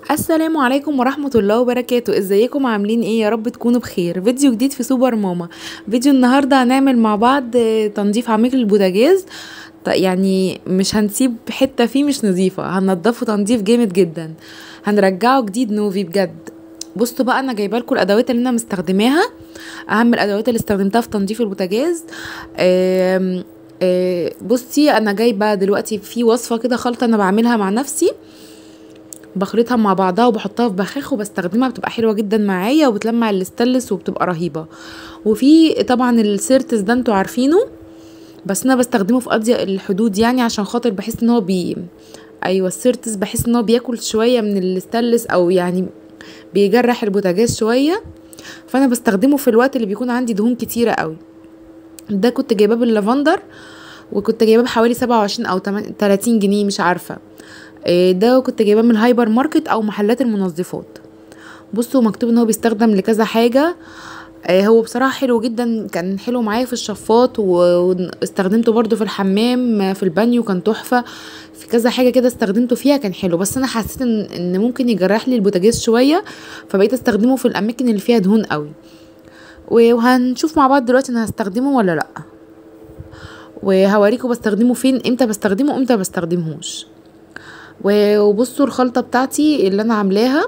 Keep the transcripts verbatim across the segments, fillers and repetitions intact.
السلام عليكم ورحمة الله وبركاته. ازيكم عاملين ايه؟ يا رب تكونوا بخير. فيديو جديد في سوبر ماما. فيديو النهاردة هنعمل مع بعض آه، تنظيف عميق للبوتاجاز. ط- يعني مش هنسيب حتة فيه مش نظيفة، هننضفه تنظيف جامد جدا، هنرجعه جديد نوفي بجد. بصوا بقى، انا جايبه لكم الادوات اللي انا مستخدماها، اهم الادوات اللي استخدمتها في تنظيف البوتاجاز. آم، آه، بصي، انا جايبه دلوقتي في وصفه كده، خلطه انا بعملها مع نفسي، بخلطها مع بعضها وبحطها في بخاخ وبستخدمها، بتبقى حلوه جدا معايا وبتلمع الاستانلس وبتبقى رهيبه. وفي طبعا السيرتس ده انتوا عارفينه، بس انا بستخدمه في اضيق الحدود، يعني عشان خاطر بحس ان هو بي ايوه السيرتس، بحس ان هو بياكل شويه من الاستانلس، او يعني بيجرح البوتاجاز شويه، فانا بستخدمه في الوقت اللي بيكون عندي دهون كتيره قوي. ده كنت جايباه باللافندر، وكنت جايباه بحوالي سبعة وعشرين او تلاتين جنيه مش عارفه. إيه ده، كنت جايباه من الهايبر ماركت او محلات المنظفات. بصوا، مكتوب ان هو بيستخدم لكذا حاجة. آه، هو بصراحة حلو جدا، كان حلو معايا في الشفاط، و- واستخدمته برضو في الحمام، آه، في البانيو كان تحفة. في كذا حاجة كده استخدمته فيها كان حلو، بس انا حسيت ان ان ممكن يجرح لي البوتاجاز شوية، فبقيت استخدمه في الاماكن اللي فيها دهون قوي. وهنشوف مع بعض دلوقتي انا هستخدمه ولا لا، وهوريكم بستخدمه فين، امتى بستخدمه امتى بستخدمهوش. و- وبصوا الخلطة بتاعتي اللي انا عاملاها.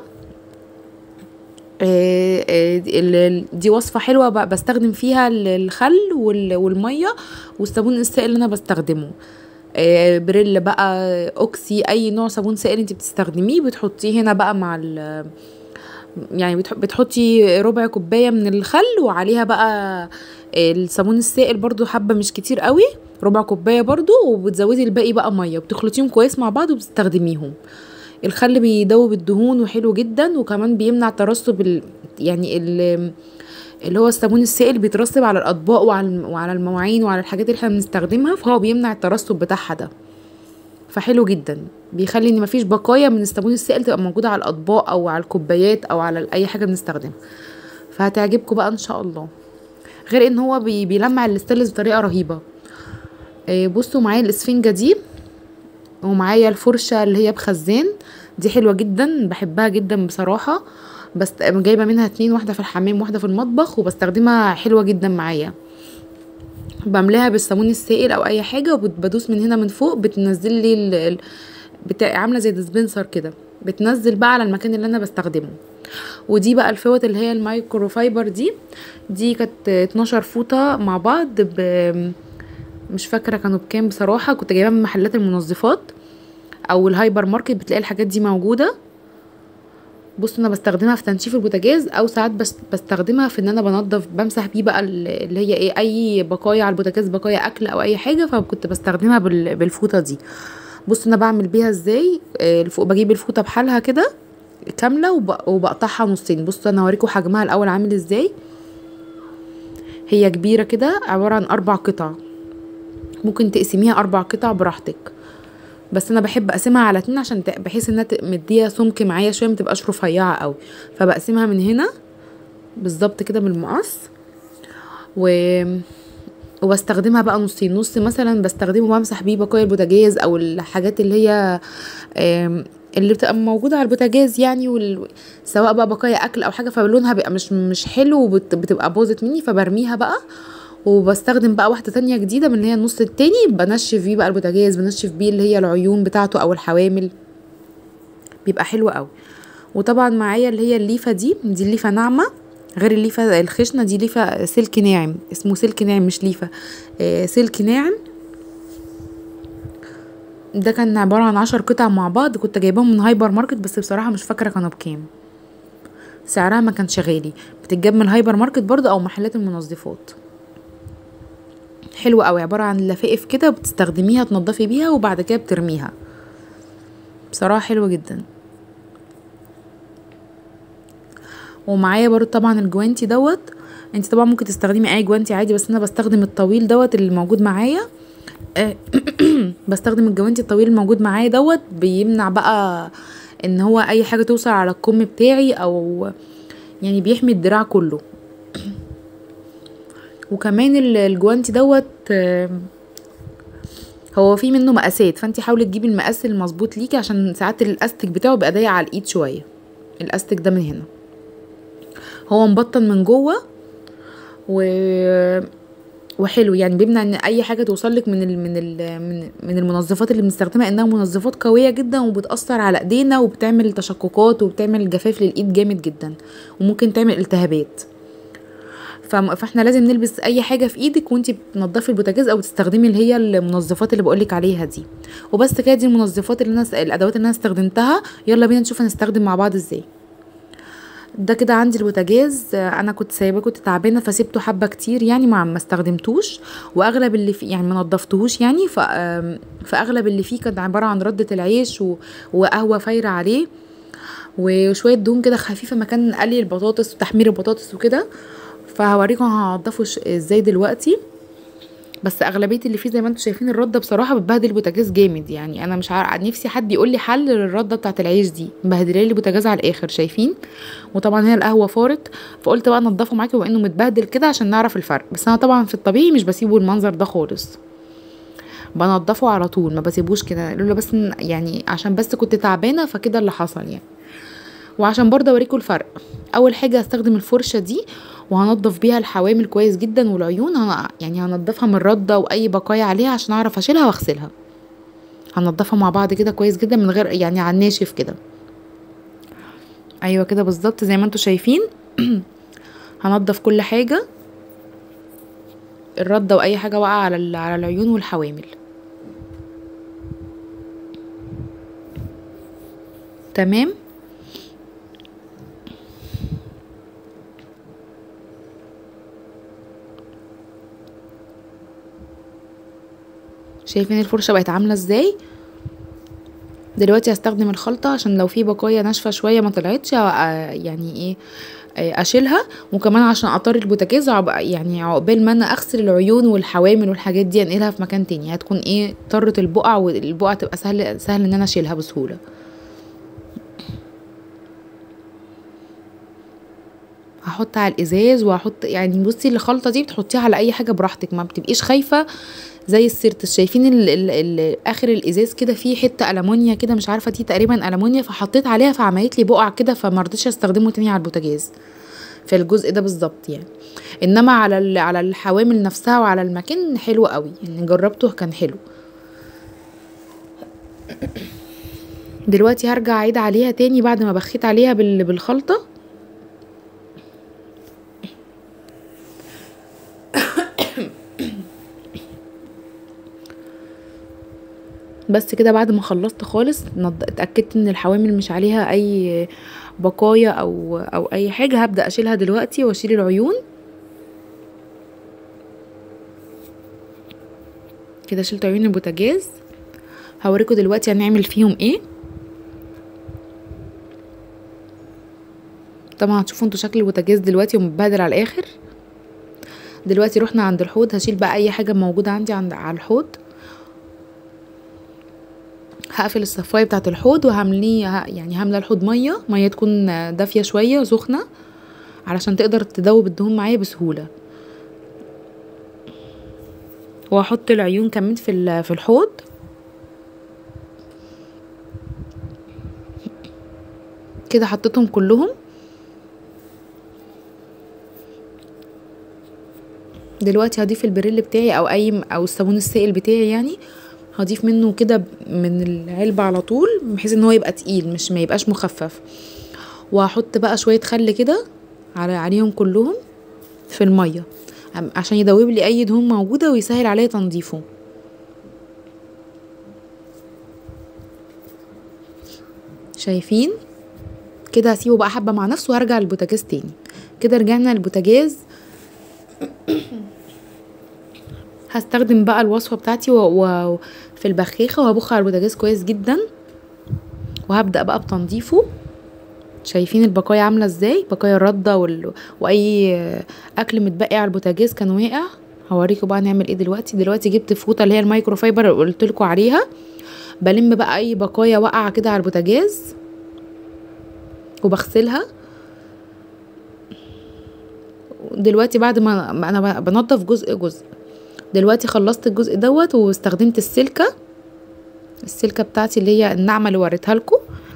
آه، آه، دي ال- دي وصفة حلوة بقى، بستخدم فيها ال- الخل وال- والمية والصابون السائل اللي انا بستخدمه. آه، بريل بقى، اوكسي، اي نوع صابون سائل انت بتستخدميه بتحطيه هنا بقى مع ال يعني بتح- بتحطي ربع كوباية من الخل، وعليها بقى الصابون السائل برضو، حبة مش كتير قوي، ربع كوباية برضو، وبتزودي الباقي بقى مية، بتخلطيهم كويس مع بعض وبتستخدميهم. الخل بيدوب الدهون وحلو جدا، وكمان بيمنع ترسب ال... يعني ال... اللي هو الصابون السائل بيترسب على الاطباق وعلى الم- وعلى المواعين وعلى الحاجات اللي احنا بنستخدمها، فهو بيمنع الترسب بتاعها ده، فحلو جدا. بيخلي ان مفيش بقايا من الصابون السائل تبقى موجوده على الاطباق او على الكوبايات او على اي حاجه بنستخدمها، فهتعجبكم بقى ان شاء الله. غير ان هو بي... بيلمع الاستانلس بطريقه رهيبه. إيه، بصوا معايا الاسفنجه دي، ومعايا الفرشة اللي هي بخزان، دي حلوة جدا، بحبها جدا بصراحة. بس جايبة منها اتنين، واحدة في الحمام واحدة في المطبخ، وبستخدمها حلوة جدا معايا. بملاها بالصابون السائل او اي حاجة، وبدوس من هنا من فوق بتنزل لي ال... ال- بتاع عاملة زي ديسبنسر كده، بتنزل بقى على المكان اللي انا بستخدمه. ودي بقى الفوط اللي هي المايكرو فايبر دي، دي كانت اتناشر فوطة مع بعض ب... مش فاكرة كانوا بكام بصراحة، كنت جايباها من محلات المنظفات او الهايبر ماركت، بتلاقي الحاجات دي موجودة. بص، انا بستخدمها في تنشيف البوتاجاز، او ساعات بس بستخدمها في ان انا بنضف، بمسح بيه بقى ال- اللي هي ايه، اي بقايا على البوتاجاز، بقايا اكل او اي حاجه، فكنت بستخدمها بال- بالفوطه دي. بص انا بعمل بيها ازاي. آه، الفوق بجيب الفوطه بحالها كده كامله، وب- وبقطعها نصين. بص انا هوريكم حجمها الاول عامل ازاي. هي كبيره كده، عباره عن اربع قطع، ممكن تقسميها اربع قطع براحتك، بس انا بحب اقسمها على اتنين عشان ت- بحيث انها ت- مديه سمك معايا شويه، متبقاش رفيعه قوي، فبقسمها من هنا بالظبط كده بالمقص. و... وبستخدمها بقى نصين، نص مثلا بستخدمه بمسح بيه بقايا البوتاجاز او الحاجات اللي هي آم، اللي بتبقى موجوده على البوتاجاز يعني، وال... سواء بقى بقايا اكل او حاجه، فلونها بيبقى مش مش حلو، وبتبقى باظت مني، فبرميها بقى. وبستخدم بقى واحده تانية جديده من اللي هي النص التاني، بنشف بيه بقى البوتاجاز، بنشف بيه اللي هي العيون بتاعته او الحوامل، بيبقى حلو قوي. وطبعا معايا اللي هي الليفه دي دي الليفه ناعمه، غير الليفه الخشنه، دي ليفه سلك ناعم، اسمه سلك ناعم مش ليفه، آه سلك ناعم. ده كان عباره عن عشر قطع مع بعض، كنت جايباهم من هايبر ماركت، بس بصراحه مش فاكره كانوا بكام، سعرها ما كانش غالي. بتتجاب من الهايبر ماركت برضو او محلات المنظفات. حلوه قوي، عباره عن لفائف كده بتستخدميها تنضفي بيها، وبعد كده بترميها. بصراحه حلوه جدا. ومعايا برضو طبعا الجوانتي دوت. انت طبعا ممكن تستخدمي اي جوانتي عادي، بس انا بستخدم الطويل دوت اللي موجود معايا. آه، بستخدم الجوانتي الطويل الموجود معايا دوت، بيمنع بقى ان هو اي حاجه توصل على الكم بتاعي، او يعني بيحمي الدراع كله. وكمان ال- الجوانتي دوت، آه، هو في منه مقاسات، فانت حاولي تجيبي المقاس المظبوط ليكي، عشان ساعات الاستك بتاعه بيبقى ضيق على الايد شويه. الاستك ده من هنا هو مبطن من جوه و وحلو، يعني بيمنع ان اي حاجه توصلك من ال من ال من, من المنظفات اللي بنستخدمها، انها منظفات قويه جدا وبتاثر على ايدينا وبتعمل تشققات وبتعمل جفاف للايد جامد جدا، وممكن تعمل التهابات. فاحنا لازم نلبس اي حاجه في ايدك وانتي بتنضفي البوتاجاز، او تستخدمي اللي هي المنظفات اللي بقولك عليها دي. وبس كده، دي المنظفات اللي انا الادوات اللي انا استخدمتها. يلا بينا نشوف هنستخدم مع بعض ازاي. ده كده عندي البوتاجاز، انا كنت سايباه، كنت تعبانه فسيبته حبه كتير يعني، ما ما استخدمتوش، واغلب اللي فيه يعني ما نضفتهوش يعني. ف فاغلب اللي فيه كان عباره عن رده العيش و... وقهوه فايره عليه، وشويه دهون كده خفيفه مكان قلي البطاطس وتحمير البطاطس وكده. فهوريكم هنضفه ازاي دلوقتي. بس اغلبيه اللي فيه زي ما انتم شايفين الرده بصراحه بتبهدل البوتاجاز جامد يعني. انا مش عارف، نفسي حد يقول لي حل للرده بتاعه العيش دي، مبهدله لي البوتاجاز على الاخر شايفين. وطبعا هنا القهوه فارت، فقلت بقى انضفه معاكم بما انه متبهدل كده عشان نعرف الفرق. بس انا طبعا في الطبيعي مش بسيبه المنظر ده خالص، بنضفه على طول ما بسيبوش كده، لولا بس يعني عشان بس كنت تعبانه فكده اللي حصل يعني. وعشان برضه اوريكم الفرق، اول حاجه هستخدم الفرشه دي وهنضف بيها الحوامل كويس جدا، والعيون هن... يعني هنضفها من الرده واي بقايا عليها عشان اعرف اشيلها واغسلها. هنضفها مع بعض كده كويس جدا من غير يعني على الناشف كده. ايوه كده بالظبط زي ما انتم شايفين. هنضف كل حاجه، الرده واي حاجه واقعه على ال... على العيون والحوامل. تمام. شايفين الفرشه بقت عامله ازاي؟ دلوقتي هستخدم الخلطه عشان لو في بقايا ناشفه شويه ما طلعتش يعني ايه اشيلها، وكمان عشان اطر البوتاجاز يعني عقبال ما انا اغسل العيون والحوامل والحاجات دي انقلها في مكان تاني، هتكون ايه طرت البقع، والبقع تبقى سهل سهل ان انا اشيلها بسهوله. هحط على الازاز وهحط يعني، بصي الخلطه دي بتحطيها على اي حاجه براحتك، ما بتبقيش خايفه زي السيرتس. شايفين ال ال ال اخر الازاز كده فيه حته المونيا كده، مش عارفه دي تقريبا المونيا، فحطيت عليها فعملت لي بقع كده، فما رضيتش استخدمه تاني على البوتاجاز في الجزء ده بالظبط يعني. انما على على الحوامل نفسها وعلى المكان حلو قوي يعني، جربته كان حلو. دلوقتي هرجع اعيد عليها تاني بعد ما بخيت عليها بالخلطه. بس كده بعد ما خلصت خالص اتاكدت ان الحوامل مش عليها اي بقايا او او اي حاجه، هبدا اشيلها دلوقتي واشيل العيون كده. شلت عيون البوتاجاز، هوريكم دلوقتي هنعمل فيهم ايه. طبعا هتشوفوا انتوا شكل البوتاجاز دلوقتي ومتبهدل على الاخر. دلوقتي رحنا عند الحوض، هشيل بقى اي حاجه موجوده عندي عند على الحوض. هقفل الصفايه بتاعه الحوض وهمليه يعني هملى الحوض ميه ميه تكون دافيه شويه سخنه علشان تقدر تدوب الدهون معايا بسهوله. وهحط العيون كمان في في الحوض. كده حطيتهم كلهم. دلوقتي هضيف البريل بتاعي او اي او الصابون السائل بتاعي يعني، هضيف منه كده من العلبة على طول بحيث ان هو يبقى تقيل مش ما يبقاش مخفف. وهحط بقى شوية خل كده على عليهم كلهم في المية عشان يدوب لي اي دهون موجودة ويسهل عليا تنظيفه. شايفين كده؟ هسيبه بقى حبة مع نفسه وهرجع البوتاجاز تاني. كده رجعنا البوتاجاز. هستخدم بقى الوصفة بتاعتي وفي البخاخة وهبخ على البوتاجاز كويس جدا، وهبدأ بقى بتنظيفه. شايفين البقايا عاملة ازاي؟ بقايا الردة وال... واي اكل متبقي على البوتاجاز كان واقع. هوريكم بقى نعمل ايه دلوقتي. دلوقتي جبت فوطة اللي هي المايكرو فايبر اللي قلت لكم عليها، بلم بقى اي بقايا واقعة كده على البوتاجاز وبغسلها. دلوقتي بعد ما انا بنضف جزء جزء دلوقتي خلصت الجزء دوت واستخدمت السلكه السلكه بتاعتي اللي هي الناعمه اللي وريتها لكم.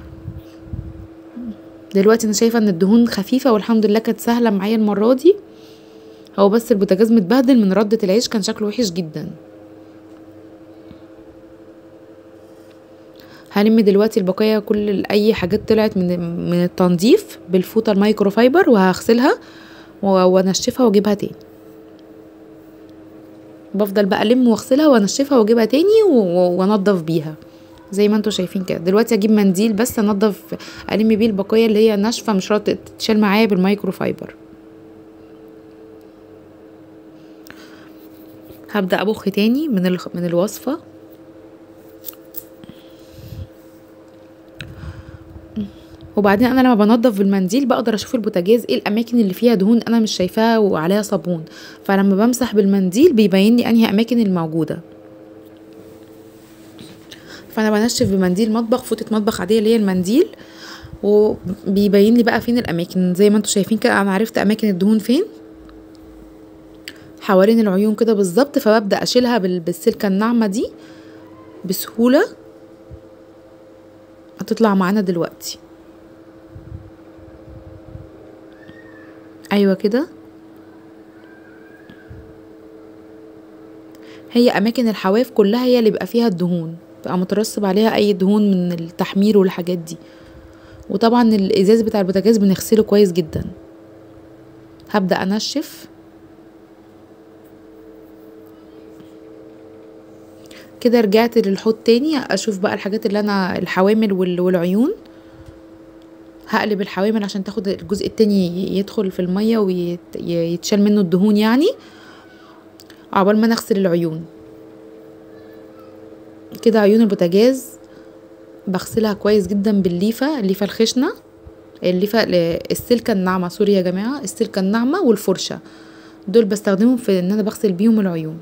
دلوقتي انا شايفه ان الدهون خفيفه والحمد لله كانت سهله معايا المره دي. هو بس البوتاجاز متبهدل من ردة العيش، كان شكله وحش جدا. هلم دلوقتي البقايا، كل اي حاجات طلعت من من التنظيف بالفوطه المايكرو فايبر، وهغسلها وانشفها واجيبها تاني. بفضل بقى الم واغسلها وانشفها واجيبها تاني وانضف بيها زي ما انتوا شايفين كده. دلوقتي اجيب منديل بس انضف الم بيه البقايا اللي هي ناشفه، مش شرط تتشال معايا بالمايكرو فايبر. هبدا ابخ تاني من ال... من الوصفه. وبعدين انا لما بنضف بالمنديل بقدر اشوف البوتاجاز ايه الاماكن اللي فيها دهون انا مش شايفاها وعليها صابون، فلما بمسح بالمنديل بيبين لي انهي اماكن الموجوده. فانا بنشف بمنديل مطبخ، فوطه مطبخ عاديه اللي هي المنديل، وبيبين لي بقى فين الاماكن. زي ما انتوا شايفين كده انا عرفت اماكن الدهون فين حوالين العيون كده بالظبط، فببدا اشيلها بالسلكه الناعمه دي بسهوله. هتطلع معانا دلوقتي. ايوه كده، هي اماكن الحواف كلها هي اللي بيبقى فيها الدهون، بقى مترسب عليها اي دهون من التحمير والحاجات دي. وطبعا الازاز بتاع البوتاجاز بنغسله كويس جدا. هبدا انشف كده. رجعت للحوض تاني اشوف بقى الحاجات اللي انا الحوامل والعيون. هقلب الحوامل عشان تاخد الجزء التاني يدخل في المية ويتشال منه الدهون يعني، عقبال ما نغسل العيون. كده عيون البوتاجاز بغسلها كويس جدا بالليفة، الليفة الخشنة، الليفة السلكة الناعمة، سوري يا جماعة، السلكة الناعمة والفرشة، دول بستخدمهم في ان انا بغسل بيهم العيون.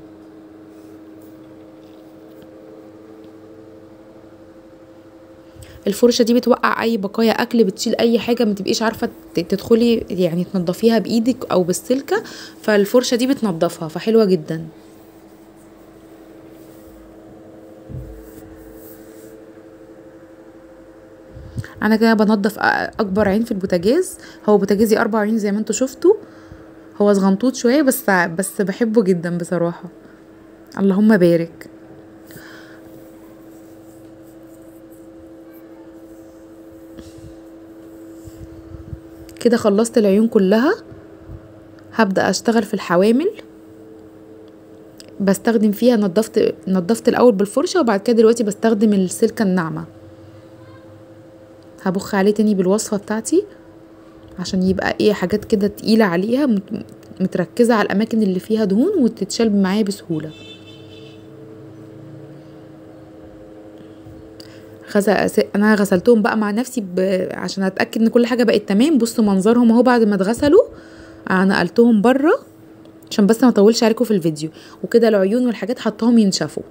الفرشه دي بتوقع اي بقايا اكل، بتشيل اي حاجه ما تبقيش عارفه تدخلي يعني تنضفيها بايدك او بالسلكه، فالفرشه دي بتنضفها، فحلوه جدا. انا كده بنضف اكبر عين في البوتاجاز. هو بوتاجازي اربع عيون زي ما انتوا شفتوا، هو صغنطوط شويه بس بس بحبه جدا بصراحه، اللهم بارك. كده خلصت العيون كلها. هبدأ اشتغل في الحوامل، بستخدم فيها نضفت نضفت الاول بالفرشة، وبعد كده دلوقتي بستخدم السلكة الناعمة. هبخ عليه تاني بالوصفة بتاعتي عشان يبقى ايه حاجات كده تقيلة عليها متركزة على الاماكن اللي فيها دهون وتتشال معايا بسهولة. غسل انا غسلتهم بقى مع نفسي ب... عشان اتاكد ان كل حاجه بقت تمام. بصوا منظرهم اهو بعد ما اتغسلوا. انا نقلتهم بره عشان بس ما اطولش عليكم في الفيديو. وكده العيون والحاجات حطهم ينشفوا.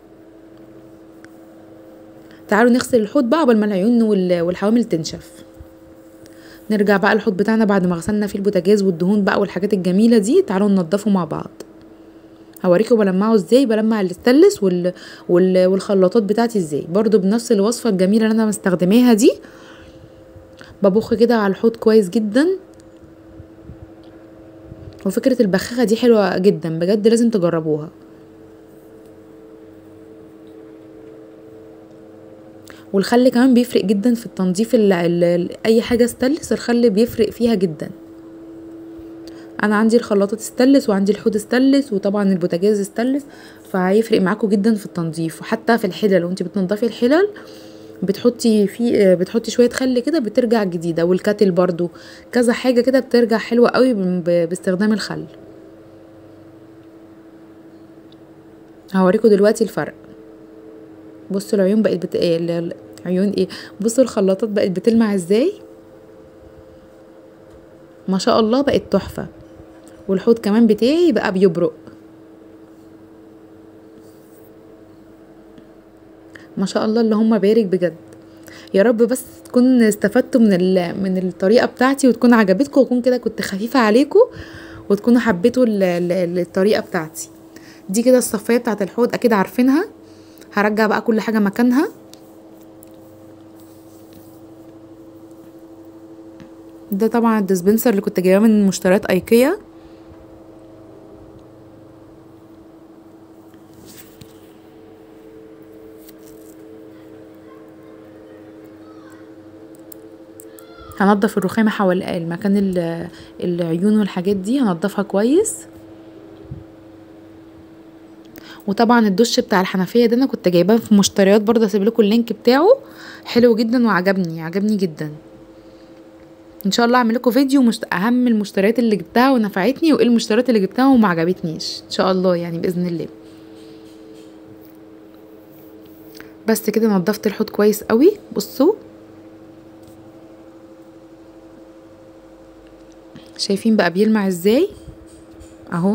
تعالوا نغسل الحوض بقى قبل ما العيون وال... والحوامل تنشف. نرجع بقى الحوض بتاعنا بعد ما غسلنا فيه البوتاجاز والدهون بقى والحاجات الجميله دي. تعالوا ننضفه مع بعض. هوريكم بلمعه ازاي، بلمع الاستانلس وال... وال... والخلاطات بتاعتي ازاي، برضو بنفس الوصفه الجميله اللي انا مستخدماها دي. ببخ كده على الحوض كويس جدا. وفكره البخاخه دي حلوه جدا بجد، لازم تجربوها. والخل كمان بيفرق جدا في التنظيف. ال... ال... اي حاجه استانلس الخل بيفرق فيها جدا. انا عندي الخلاطات استانلس وعندي الحوض استانلس وطبعا البوتاجاز استانلس، فهيفرق معاكم جدا في التنظيف. وحتى في الحلل وانت بتنضفي الحلل بتحطي في بتحطي شويه خل كده بترجع جديده. والكاتل برضو كذا حاجه كده بترجع حلوه قوي باستخدام الخل. هوريكم دلوقتي الفرق. بصوا العيون بقت بت... عيون ايه، بصوا الخلاطات بقت بتلمع ازاي، ما شاء الله بقت تحفه. والحوض كمان بتاعي بقى بيبرق ما شاء الله، اللهم بارك بجد. يا رب بس تكون استفدتوا من من الطريقه بتاعتي وتكون عجبتكم، وتكون كده كنت خفيفه عليكم وتكونوا حبيتوا الطريقه بتاعتي. دي كده الصفايه بتاعه الحوض اكيد عارفينها. هرجع بقى كل حاجه مكانها. ده طبعا الديسبنسر اللي كنت جايباه من مشتريات ايكيا. هنضف الرخامه حول المكان العيون والحاجات دي، هنضفها كويس. وطبعا الدش بتاع الحنفيه ده انا كنت جايباه في مشتريات برضه، هسيب لكم اللينك بتاعه، حلو جدا وعجبني عجبني جدا. ان شاء الله اعمل لكم فيديو مشت... اهم المشتريات اللي جبتها ونفعتني، وايه المشتريات اللي جبتها وما عجبتنيش ان شاء الله يعني باذن الله. بس كده نضفت الحوض كويس قوي. بصوا شايفين بقى بيلمع ازاي اهو.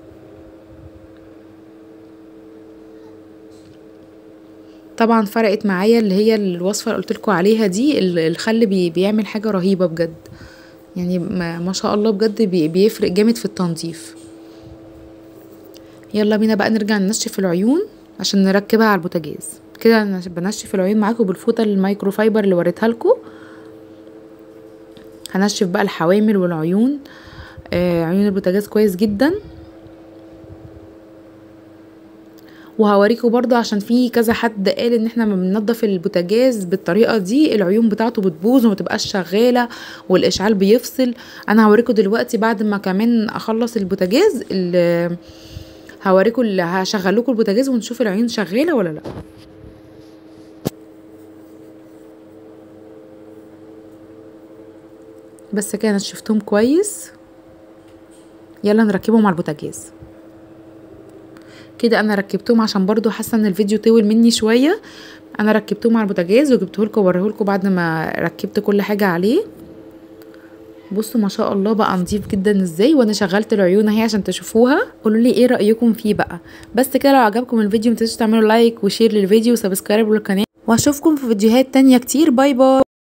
طبعا فرقت معايا اللي هي الوصفه اللي قلت لكم عليها دي، الخل بي بيعمل حاجه رهيبه بجد يعني، ما, ما شاء الله بجد بي بيفرق جامد في التنظيف. يلا بينا بقى نرجع ننشف العيون عشان نركبها على البوتاجاز. كده انا بنشف العيون معاكم بالفوطه المايكرو فايبر اللي وريتها لكم. هنشف بقى الحوامل والعيون، آه عيون البوتاجاز كويس جدا. وهوريكم برضو عشان في كذا حد قال ان احنا لما بننضف البوتاجاز بالطريقه دي العيون بتاعته بتبوظ وما تبقاش شغاله والاشعال بيفصل. انا هوريكم دلوقتي بعد ما كمان اخلص البوتاجاز هوريكم، هشغل لكم البوتاجاز ونشوف العيون شغاله ولا لا. بس كده نشفتهم كويس. يلا نركبهم على البوتاجاز. كده انا ركبتهم عشان برضو حاسه ان الفيديو طول مني شويه. انا ركبتهم على البوتاجاز وجبته لكم ووريه لكم بعد ما ركبت كل حاجه عليه. بصوا ما شاء الله بقى نضيف جدا ازاي، وانا شغلت العيون اهي عشان تشوفوها. قولوا لي ايه رايكم فيه بقى. بس كده لو عجبكم الفيديو متنسوش تعملوا لايك وشير للفيديو وسبسكرايب للقناه، واشوفكم في فيديوهات تانية كتير. باي باي.